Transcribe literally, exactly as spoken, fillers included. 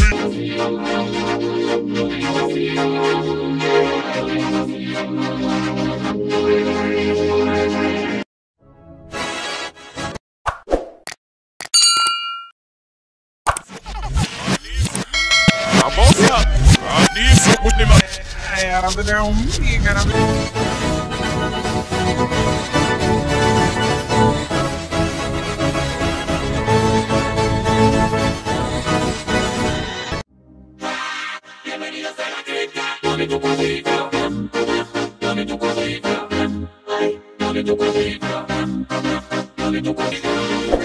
Bienvenidos a la cripta. Dame tu cosita, dame tu cosita, ay, dame tu cosita, dame tu cosita.